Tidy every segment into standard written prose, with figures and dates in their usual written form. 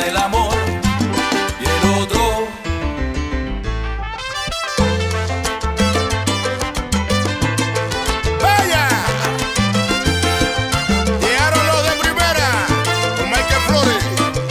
el amor y el otro. ¡Vaya! Llegaron los de primera con Michael Flores.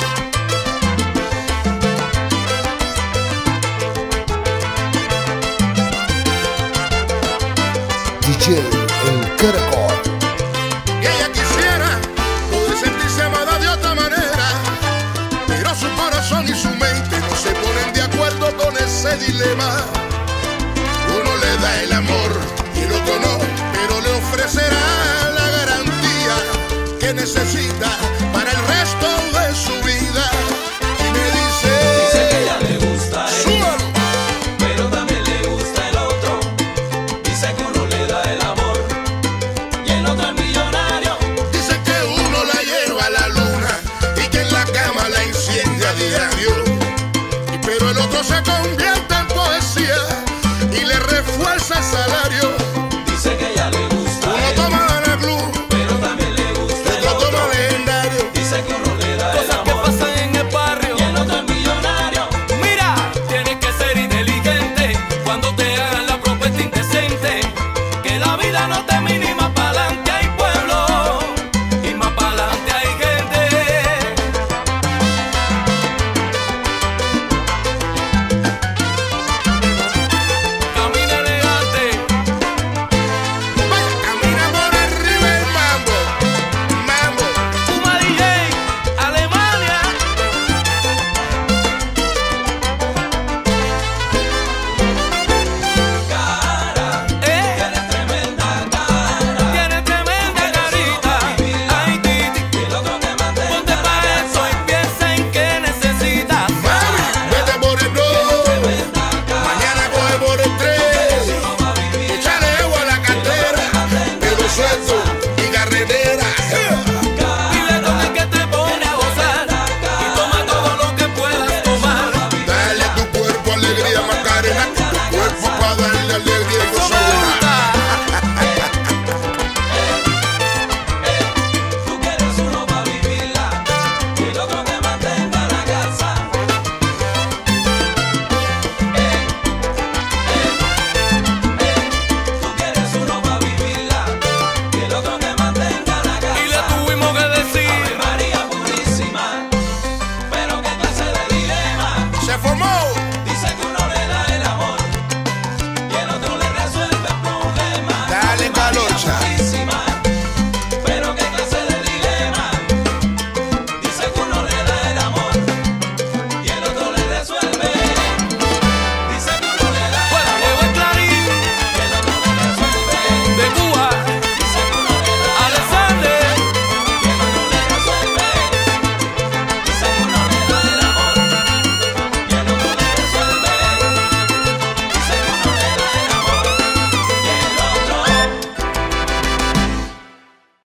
DJ El Caracol. Y ella quisiera poder sentirse amada de otra manera, pero su corazón y su mente no se ponen de acuerdo con ese dilema. Uno le da el amor y el otro no, pero le ofrecerá la garantía que necesita para el resto de su vida. Y me dice que ella le gusta a él, súbalo, pero también le gusta el otro. Dice que uno le da el amor y el otro es millonario. dice que uno la lleva a la luna y que en la cama la enciende a diario, pero el otro se convierte